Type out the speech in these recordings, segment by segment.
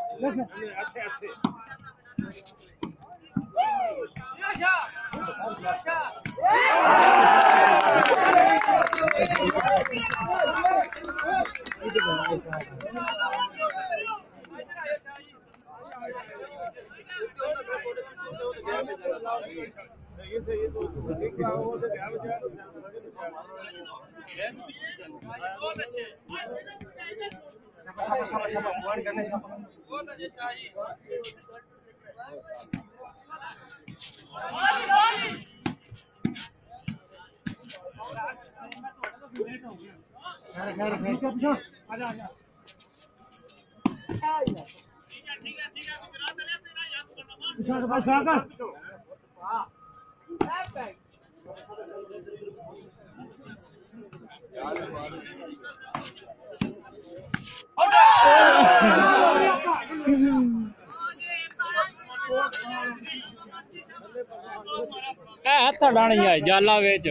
हथ डाणी है जाला वेच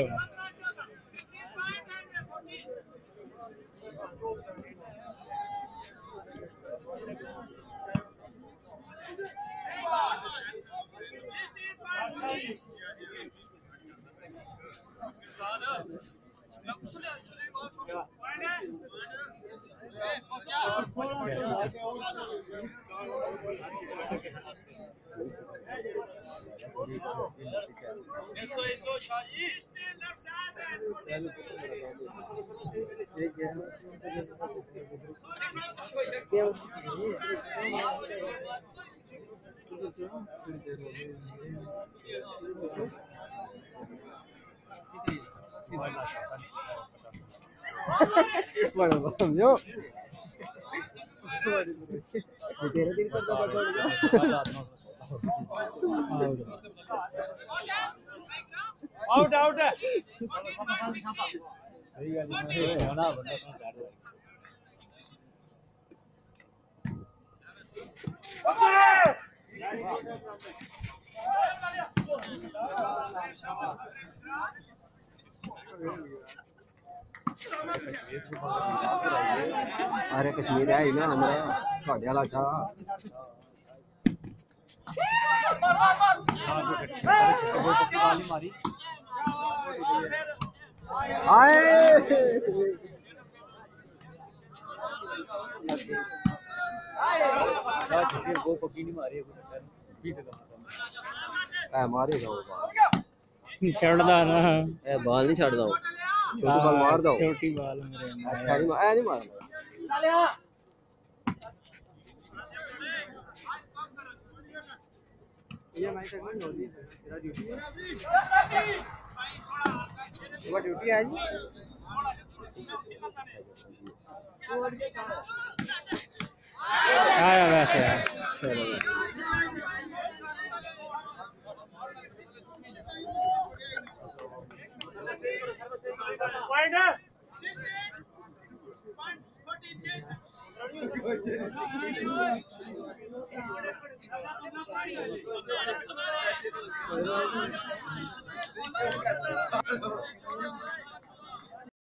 bueno, yo आउट आउट है अरे कश्मीर है ना हमारा ਤੁਹਾਡੇ ਵਾਲਾ ਅੱਛਾ वो पकी नहीं मारी मारेगा छड़दा ना ए बाल नहीं छड़दा छोटी बाल मार दो छोटी बाल मेरे अच्छा नहीं मारना ये मैच तक नहीं होती तेरा ड्यूटी है वो ड्यूटी है जी आया वैसे पॉइंट